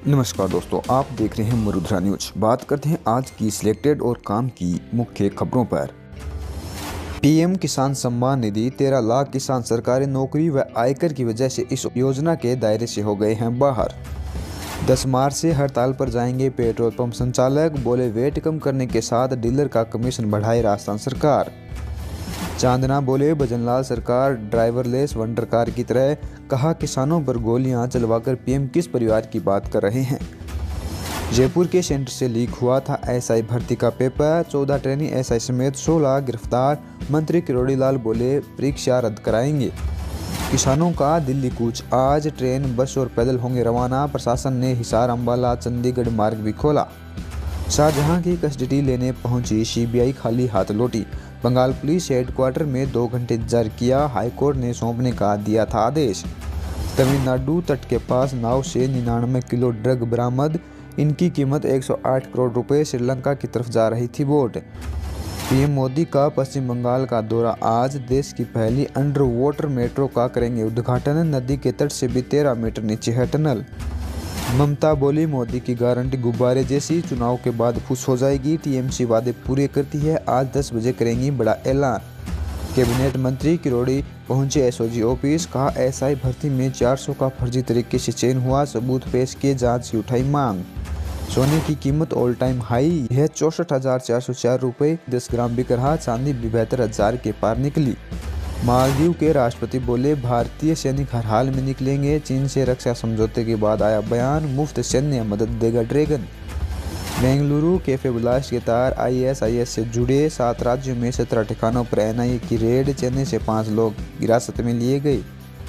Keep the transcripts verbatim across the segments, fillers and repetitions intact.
नमस्कार दोस्तों, आप देख रहे हैं मरुधरा न्यूज। बात करते हैं आज की सिलेक्टेड और काम की मुख्य खबरों पर। पीएम किसान सम्मान निधि तेरह लाख किसान सरकारी नौकरी व आयकर की वजह से इस योजना के दायरे से हो गए हैं बाहर। दस मार्च से हड़ताल पर जाएंगे पेट्रोल पंप संचालक, बोले वेट कम करने के साथ डीलर का कमीशन बढ़ाए राजस्थान सरकार। चांदना बोले भजनलाल सरकार ड्राइवरलेस वंडर कार की तरह, कहा किसानों पर गोलियां चलवाकर पीएम किस परिवार की बात कर रहे हैं। जयपुर के सेंटर से लीक हुआ था एसआई भर्ती का पेपर, चौदह ट्रेनी एसआई समेत सोलह गिरफ्तार। मंत्री किरोड़ी लाल बोले परीक्षा रद्द कराएंगे। किसानों का दिल्ली कूच, आज ट्रेन बस और पैदल होंगे रवाना। प्रशासन ने हिसार अम्बाला चंडीगढ़ मार्ग भी खोला। शाहजहां की कस्टडी लेने पहुंची सीबीआई खाली हाथ लौटी। बंगाल पुलिस हेडक्वार्टर में दो घंटे इंतजार किया, हाईकोर्ट ने सौंपने का दिया था आदेश। तमिलनाडु तट के पास नाव से निन्यानवे किलो ड्रग बरामद, इनकी कीमत एक सौ आठ करोड़ रुपए। श्रीलंका की तरफ जा रही थी बोट। पीएम मोदी का पश्चिम बंगाल का दौरा आज, देश की पहली अंडर वाटर मेट्रो का करेंगे उद्घाटन। नदी के तट से भी तेरह मीटर नीचे है टनल। ममता बोली मोदी की गारंटी गुब्बारे जैसी, चुनाव के बाद खुश हो जाएगी। टीएमसी वादे पूरे करती है, आज दस बजे करेंगी बड़ा ऐलान। कैबिनेट मंत्री किरोड़ी पहुंचे एसओजी ऑफिस, कहा एसआई भर्ती में चार सौ का फर्जी तरीके से चयन हुआ, सबूत पेश किए, जांच की उठाई मांग। सोने की कीमत ऑल टाइम हाई है चौसठ हजार चार सौ चार रुपये, दस ग्राम बिक रहा। चांदी भी बहत्तर हजार के पार निकली। मालदीव के राष्ट्रपति बोले भारतीय सैनिक हर हाल में निकलेंगे। चीन से रक्षा समझौते के बाद आया बयान, मुफ्त सैन्य मदद देगा ड्रैगन। बेंगलुरु कैफे ब्लास्ट के तार आईएसआईएस से जुड़े, सात राज्यों में सत्रह ठिकानों पर एनआईए की रेड। चेन्नई से पाँच लोग हिरासत में लिए गए।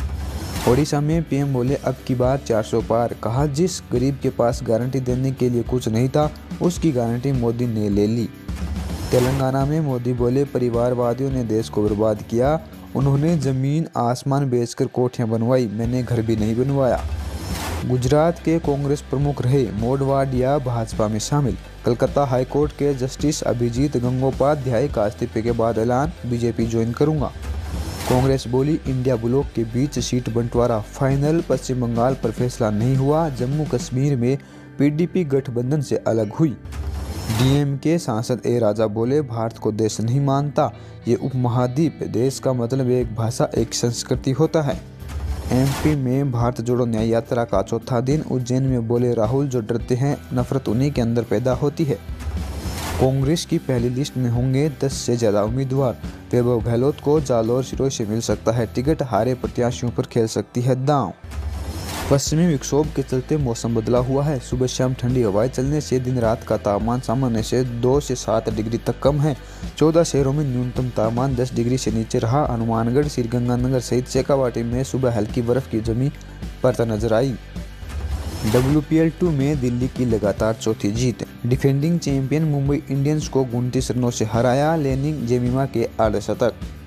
ओडिशा में पीएम बोले अब की बार चार सौ पार, कहा जिस गरीब के पास गारंटी देने के लिए कुछ नहीं था, उसकी गारंटी मोदी ने ले ली। तेलंगाना में मोदी बोले परिवारवादियों ने देश को बर्बाद किया, उन्होंने जमीन आसमान बेचकर कोठियां बनवाई, मैंने घर भी नहीं बनवाया। गुजरात के कांग्रेस प्रमुख रहे मोडवाडिया भाजपा में शामिल। कलकत्ता हाईकोर्ट के जस्टिस अभिजीत गंगोपाध्याय का इस्तीफे के बाद ऐलान, बीजेपी ज्वाइन करूंगा। कांग्रेस बोली इंडिया ब्लॉक के बीच सीट बंटवारा फाइनल, पश्चिम बंगाल पर फैसला नहीं हुआ। जम्मू कश्मीर में पीडीपी गठबंधन से अलग हुई। डीएम के सांसद ए राजा बोले भारत को देश नहीं मानता, ये उपमहाद्वीप, देश का मतलब एक भाषा एक संस्कृति होता है। एमपी में भारत जोड़ो न्याय यात्रा का चौथा दिन, उज्जैन में बोले राहुल जो डरते हैं नफरत उन्हीं के अंदर पैदा होती है। कांग्रेस की पहली लिस्ट में होंगे दस से ज्यादा उम्मीदवार, वैभव गहलोत को जालौर सिरोही से मिल सकता है टिकट, हारे प्रत्याशियों पर खेल सकती है दांव। पश्चिमी विक्षोभ के चलते मौसम बदला हुआ है, सुबह शाम ठंडी हवाएं चलने से दिन रात का तापमान सामान्य से दो से सात डिग्री तक कम है। चौदह शहरों में न्यूनतम तापमान दस डिग्री से नीचे रहा। हनुमानगढ़, श्रीगंगानगर सहित शेखावाटी में सुबह हल्की बर्फ की जमी परत नजर आई। डब्ल्यूपीएल टू में दिल्ली की लगातार चौथी जीत, डिफेंडिंग चैंपियन मुंबई इंडियंस को उनतीस रनों से हराया। लेनिंग जेमिमा के अर्धशतक।